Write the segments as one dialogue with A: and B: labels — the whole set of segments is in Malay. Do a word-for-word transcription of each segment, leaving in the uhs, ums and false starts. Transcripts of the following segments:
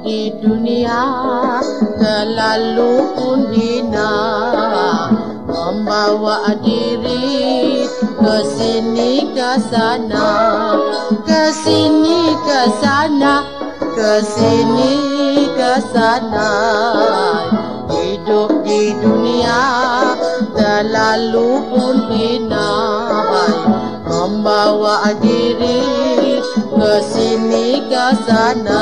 A: di dunia terlalu pun hina, membawa diri ke sini ke sana, ke sini ke sana, ke sini ke sana. Hidup di dunia terlalu pun hina, membawa diri ke sini ke sana.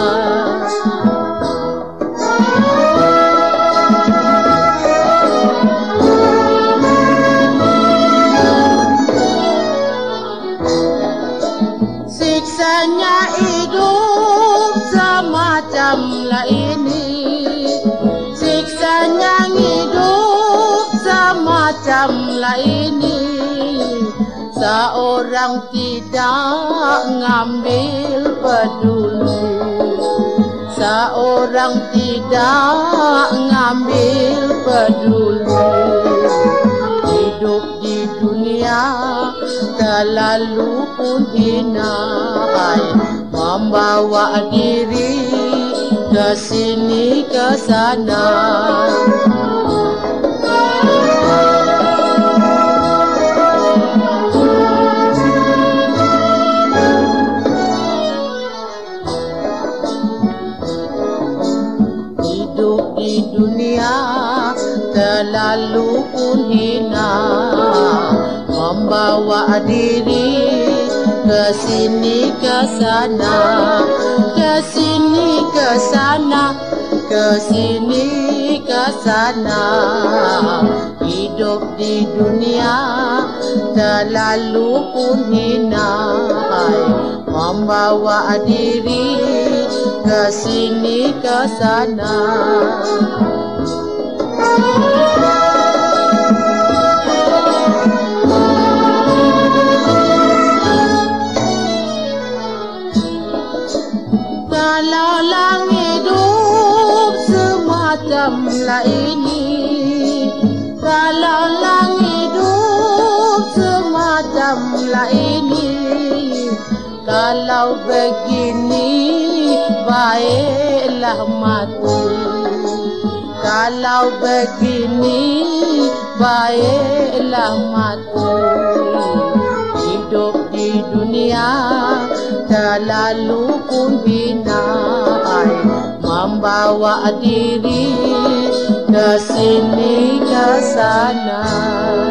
A: Siksanya hidup semacamlah ini, siksanya hidup semacamlah ini. Seorang tidak ngambil peduli, seorang tidak ngambil peduli. Hidup di dunia terlalu pun hina, membawa diri ke sini ke sana. Hidup di dunia terlalu pun hina, membawa diri ke sini ke sana, ke sini ke sana, ke sini ke sana. Hidup di dunia terlalu pun hina, membawa diri ke sini ke sana. Kalau langit hidup semacamlah ini, kalau langit hidup semacamlah ini, kalau begini baiklah mati, kalau begini baiklah mati. Hidup di dunia terlalu pun hina, membawa diri ke sini ke sana.